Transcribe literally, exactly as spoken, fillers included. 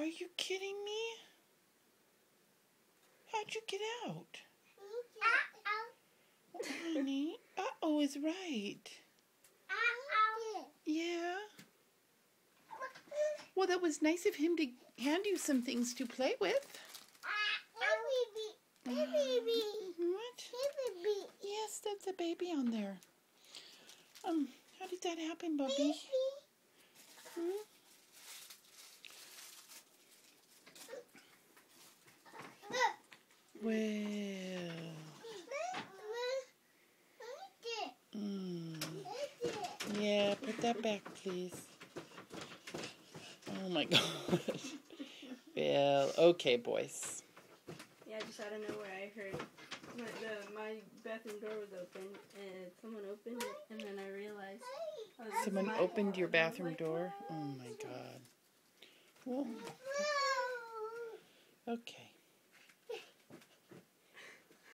you kidding me? How'd you get out? Uh-oh. Honey, uh-oh is right. Uh-oh. Yeah. Well, that was nice of him to hand you some things to play with. Hey, baby. Hey, baby. What? Hey, baby. Yes, that's a baby on there. Um, how did that happen, Bubby? Baby. Hmm? Well. Mm. Yeah, put that back, please. Oh my gosh. Well, okay, boys. Yeah, just out of nowhere I heard my, the, my bathroom door was open and someone opened it, and then I realized I was Someone my opened your fault. And I was bathroom like, door? "Whoa." Oh my God. Well, okay.